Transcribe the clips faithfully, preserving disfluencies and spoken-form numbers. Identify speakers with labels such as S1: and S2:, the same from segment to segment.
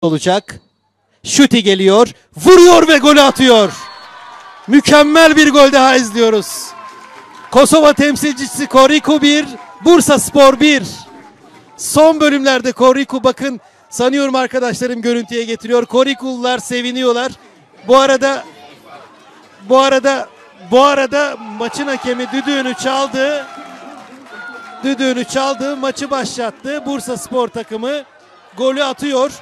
S1: olacak. Şuti geliyor. Vuruyor ve golü atıyor. Mükemmel bir gol daha izliyoruz. Kosova temsilcisi Koriku bir, Bursaspor bir. Son bölümlerde Koriku, bakın sanıyorum arkadaşlarım görüntüye getiriyor. Korikulular seviniyorlar. Bu arada bu arada bu arada maçın hakemi düdüğünü çaldı. Düdüğünü çaldı. Maçı başlattı. Bursaspor takımı golü atıyor.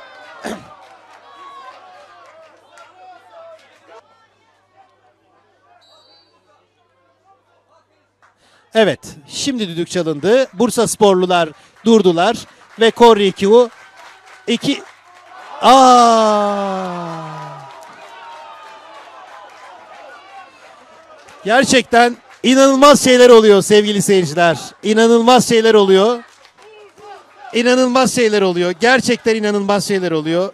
S1: Evet, şimdi düdük çalındı. Bursasporlular durdular ve Koriku iki Aa! Gerçekten inanılmaz şeyler oluyor sevgili seyirciler. İnanılmaz şeyler oluyor. İnanılmaz şeyler oluyor. Gerçekten inanılmaz şeyler oluyor.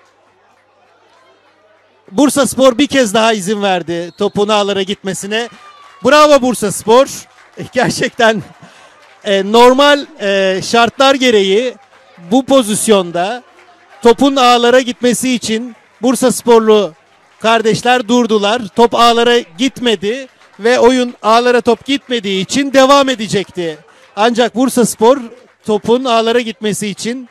S1: Bursaspor bir kez daha izin verdi topun ağlara gitmesine. Bravo Bursaspor. Gerçekten e, normal e, şartlar gereği bu pozisyonda topun ağlara gitmesi için Bursasporlu kardeşler durdular. Top ağlara gitmedi ve oyun ağlara top gitmediği için devam edecekti. Ancak Bursaspor topun ağlara gitmesi için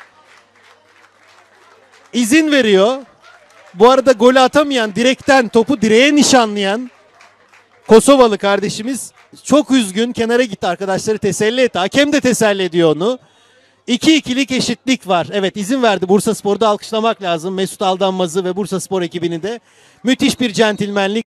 S1: izin veriyor. Bu arada golü atamayan, direkten topu direğe nişanlayan Kosovalı kardeşimiz çok üzgün, kenara gitti, arkadaşları teselli etti. Hakem de teselli ediyor onu. iki ikilik eşitlik var. Evet, izin verdi. Bursaspor'da alkışlamak lazım. Mesut Aldanmaz'ı ve Bursaspor ekibini de. Müthiş bir centilmenlik.